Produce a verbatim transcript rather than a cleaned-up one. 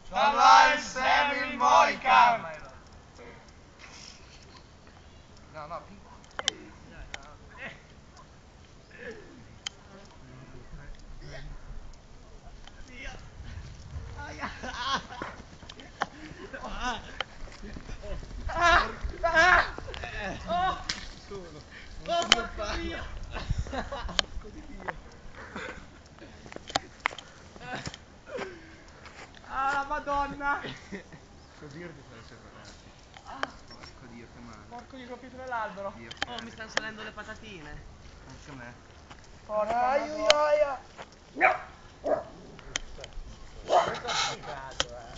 Salvai Sammy Moican! No, no, Oh, porco Dio! Porco di Dio! Ah, la Madonna! così io ti fai sempre Ah, porco Dio, che male. porco Dio, colpito nell'albero. Oh, mi stanno salendo le patatine. Anche a me. Porca Aiuia! Madonna. Questo è spaccato, eh.